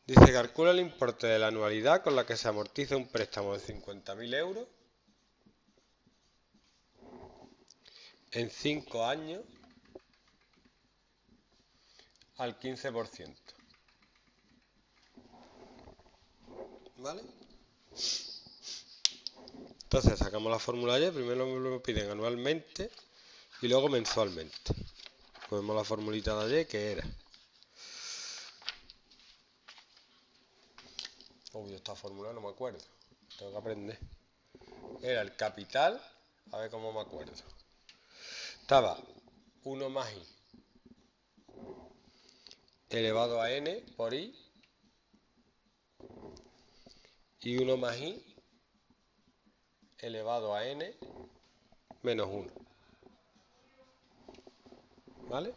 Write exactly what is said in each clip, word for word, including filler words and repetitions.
Dice, calcula el importe de la anualidad con la que se amortiza un préstamo de cincuenta mil euros en cinco años al quince por ciento. ¿Vale? Entonces sacamos la fórmula Y, primero me piden anualmente y luego mensualmente. Ponemos la formulita de Y, que era. Uy, esta fórmula no me acuerdo, tengo que aprender. Era el capital, a ver cómo me acuerdo. Estaba uno más I elevado a N por I y uno más I elevado a N menos uno. ¿Vale?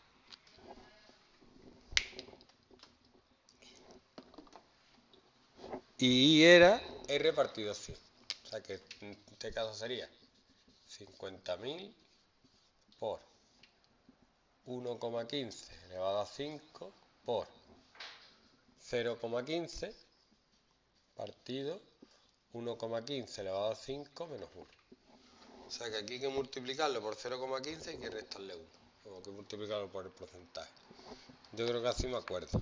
Y I era R partido cien. O sea que en este caso sería cincuenta mil por uno coma quince elevado a cinco por cero coma quince partido uno coma quince elevado a cinco menos uno. O sea que aquí hay que multiplicarlo por cero coma quince y hay que restarle uno. O que multiplicarlo por el porcentaje. Yo creo que así me acuerdo.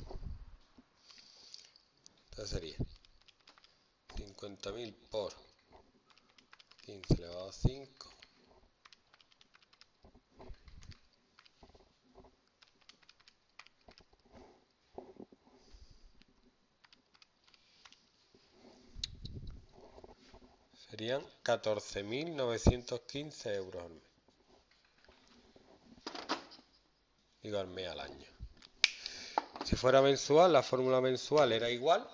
Entonces sería cincuenta mil por quince elevado a cinco serían catorce mil novecientos quince euros al mes. Digo al mes, al año. Si fuera mensual, la fórmula mensual era igual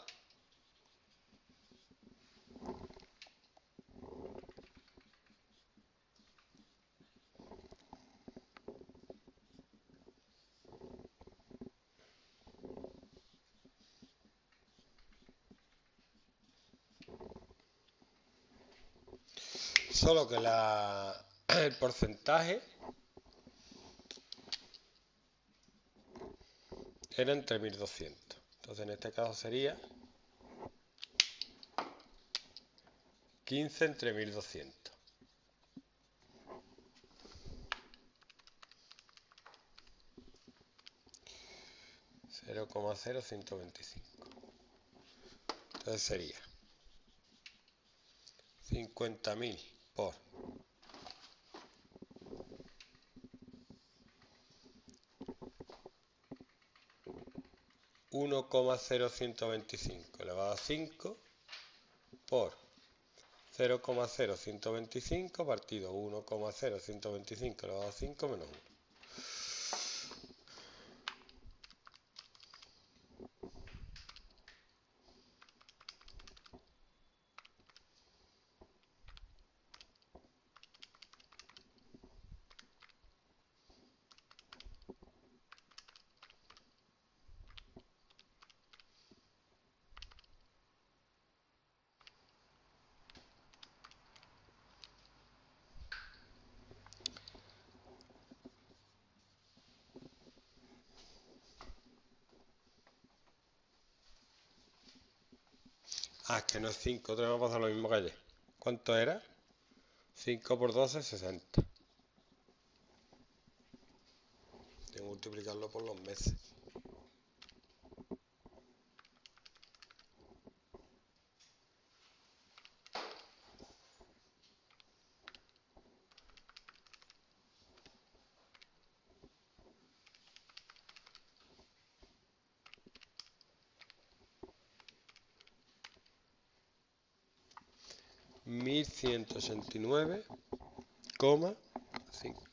solo que la, el porcentaje era entre mil doscientos. Entonces en este caso sería quince entre mil doscientos. cero coma cero ciento veinticinco. Entonces sería cincuenta mil por uno coma cero ciento veinticinco elevado a cinco por cero coma cero ciento veinticinco partido uno coma cero ciento veinticinco elevado a cinco menos uno. Ah, es que no es cinco, otra vez me pasa lo mismo que ayer. ¿Cuánto era? cinco por doce, sesenta. Tengo que multiplicarlo por los meses. mil ciento ochenta y nueve coma cinco.